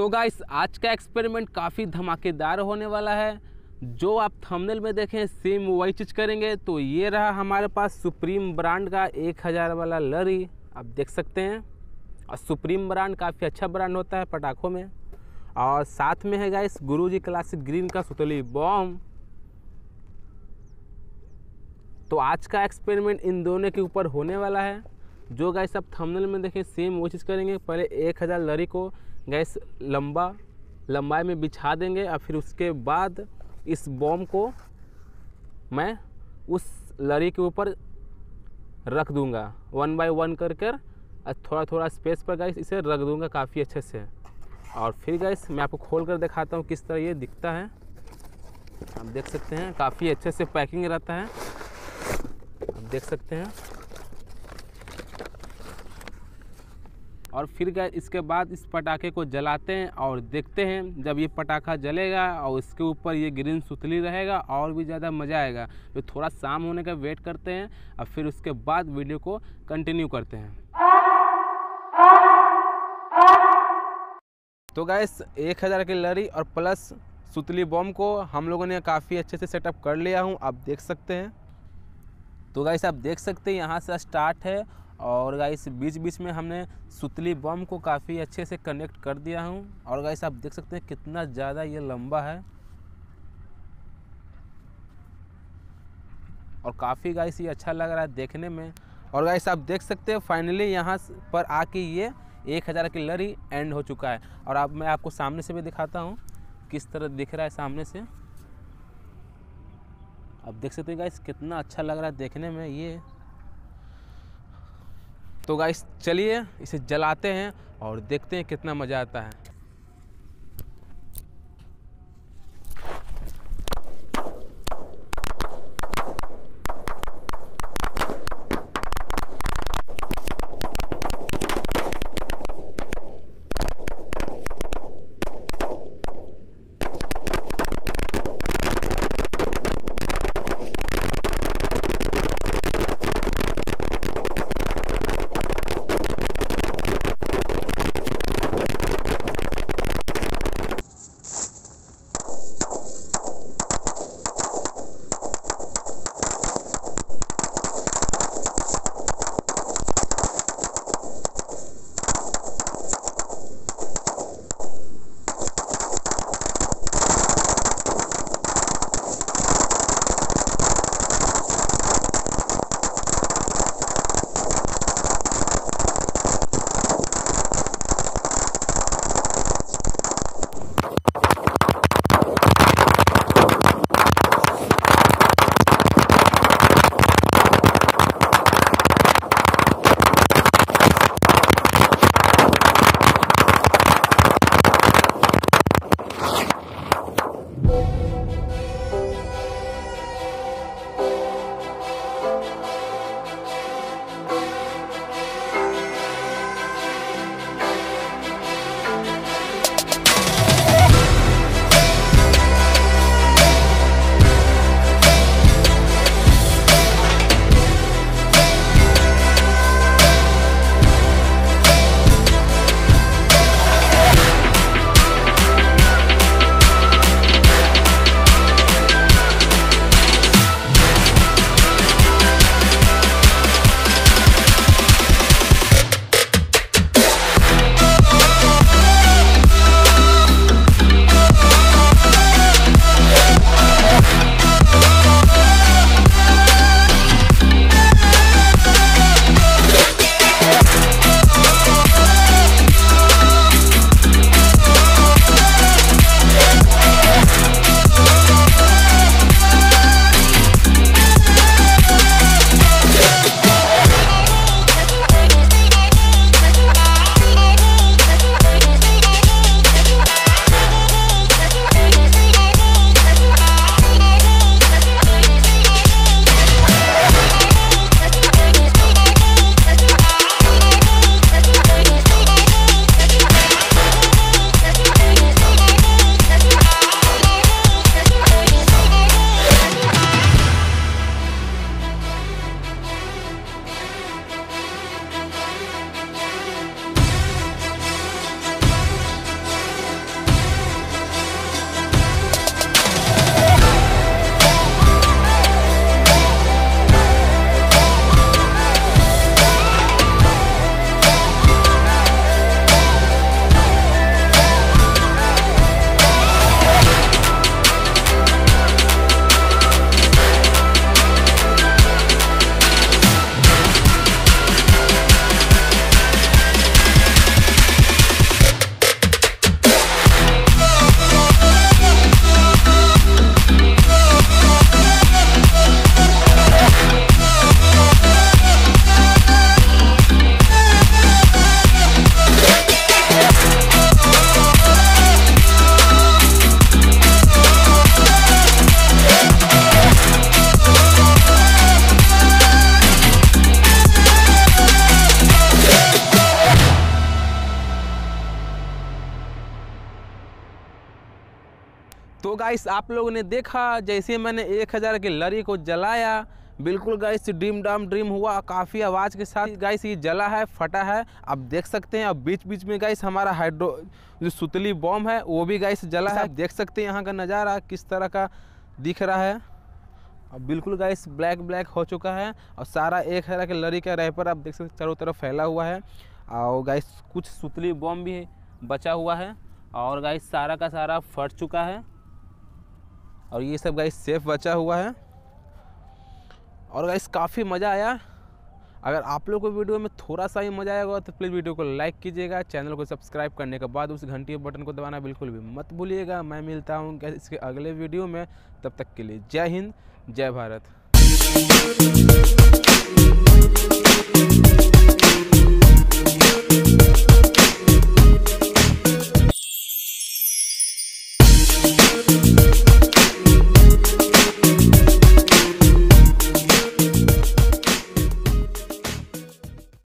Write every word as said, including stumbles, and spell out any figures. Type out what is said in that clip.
तो गाइस आज का एक्सपेरिमेंट काफ़ी धमाकेदार होने वाला है। जो आप थंबनेल में देखें सेम वही चीज़ करेंगे। तो ये रहा हमारे पास सुप्रीम ब्रांड का एक हज़ार वाला लरी, आप देख सकते हैं। और सुप्रीम ब्रांड काफ़ी अच्छा ब्रांड होता है पटाखों में। और साथ में है गाइस गुरुजी क्लासिक ग्रीन का सुतली बॉम्ब। तो आज का एक्सपेरिमेंट इन दोनों के ऊपर होने वाला है। जो गाइस आप थंबनेल में देखें सेम वो चीज़ करेंगे। पहले एक हज़ार लरी को गैस लंबा लंबाई में बिछा देंगे और फिर उसके बाद इस बॉम्ब को मैं उस लरी के ऊपर रख दूंगा वन बाय वन कर कर और थोड़ा थोड़ा स्पेस पर गैस इसे रख दूंगा काफ़ी अच्छे से। और फिर गैस मैं आपको खोल कर दिखाता हूँ किस तरह ये दिखता है। आप देख सकते हैं काफ़ी अच्छे से पैकिंग रहता है, आप देख सकते हैं। और फिर गए इसके बाद इस पटाखे को जलाते हैं और देखते हैं जब ये पटाखा जलेगा और इसके ऊपर ये ग्रीन सुतली रहेगा और भी ज़्यादा मज़ा आएगा। तो थोड़ा शाम होने का वेट करते हैं और फिर उसके बाद वीडियो को कंटिन्यू करते हैं। तो गाइस एक हज़ार की लरी और प्लस सुतली बॉम्ब को हम लोगों ने काफ़ी अच्छे से सेटअप कर लिया हूँ, आप देख सकते हैं। तो गाइस आप देख सकते हैं यहाँ से स्टार्ट है और गाइस बीच बीच में हमने सुतली बम को काफ़ी अच्छे से कनेक्ट कर दिया हूँ। और गाइस आप देख सकते हैं कितना ज़्यादा ये लंबा है और काफ़ी गाइस ये अच्छा लग रहा है देखने में। और गाइस आप देख सकते हैं फाइनली यहाँ पर आके ये एक हज़ार की लरी एंड हो चुका है। और अब मैं आपको सामने से भी दिखाता हूँ किस तरह दिख रहा है सामने से। आप देख सकते हैं गाइस कितना अच्छा लग रहा है देखने में ये। तो गाइस चलिए इसे जलाते हैं और देखते हैं कितना मज़ा आता है। तो गाइस आप लोगों ने देखा जैसे मैंने एक हज़ार के लरी को जलाया, बिल्कुल गाइस डिम डाम ड्रीम हुआ, काफ़ी आवाज़ के साथ गाइस ये जला है, फटा है। आप देख सकते हैं। अब बीच बीच में गाइस हमारा हाइड्रो जो सुतली बॉम्ब है वो भी गाइस जला है। आप देख सकते हैं यहाँ का नज़ारा किस तरह का दिख रहा है। अब बिल्कुल गाइस ब्लैक ब्लैक हो चुका है और सारा एक हज़ार के लरी का रैपर आप देख सकते हैं चारों तरफ फैला हुआ है। और गाइस कुछ सुतली बॉम्ब भी बचा हुआ है और गाइस सारा का सारा फट चुका है और ये सब गाइस सेफ बचा हुआ है। और गाइस काफ़ी मज़ा आया। अगर आप लोग को वीडियो में थोड़ा सा ही मज़ा आएगा तो प्लीज़ वीडियो को लाइक कीजिएगा, चैनल को सब्सक्राइब करने के बाद उस घंटी बटन को दबाना बिल्कुल भी मत भूलिएगा। मैं मिलता हूँ इसके अगले वीडियो में, तब तक के लिए जय हिंद, जय भारत।